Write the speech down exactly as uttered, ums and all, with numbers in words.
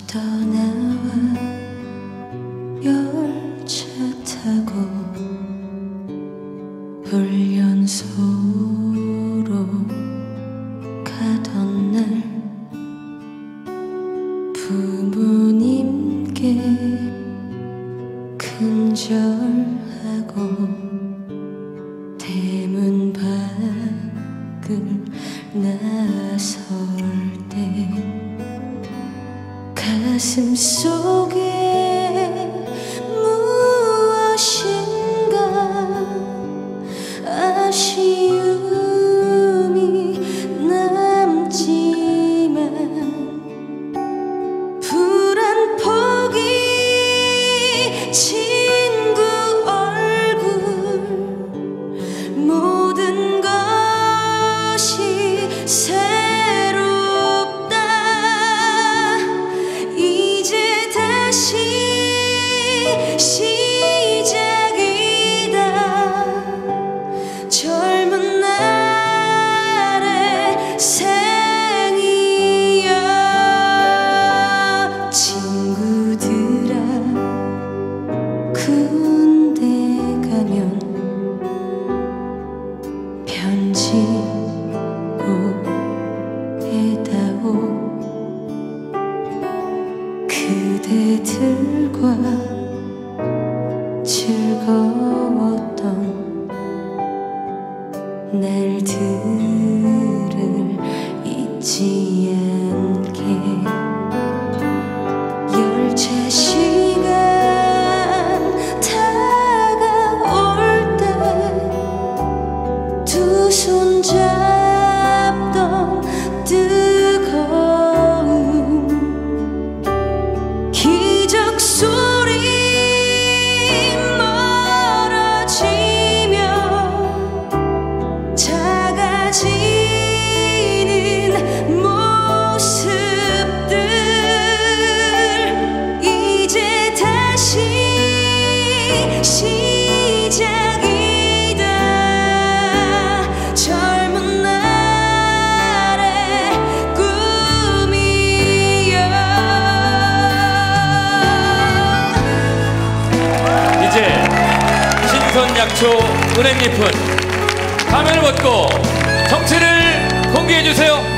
떠나와 열차 타고 훈련소로 가던 날 부모님께 근절하고 대문 밖을 나설 때 가슴 속에 무엇인가 아쉬움이 남지만 불안 포기 친구 얼굴 모든 것이 새롭다 이제 다시 시작이다 젊은 날의 생이여 친구들아 군대 가면 편지 꼭 해다오 그대들과 즐거웠던 날들을 잊지 않게 열차 시간 다가올 때 두 손 잡던 뜨거움 기적 소리 멀어지며 작아지는 모습들 이제 다시 시작이다 젊은 날의 꿈이여 이제 신선약초 은행잎은 가면을 벗고 정체를 공개해주세요.